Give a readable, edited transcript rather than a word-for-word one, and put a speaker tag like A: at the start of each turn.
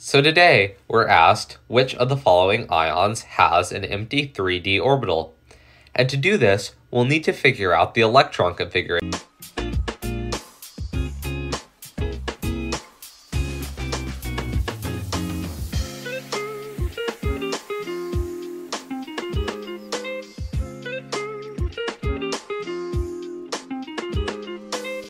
A: So today, we're asked which of the following ions has an empty 3d orbital. And to do this, we'll need to figure out the electron configuration.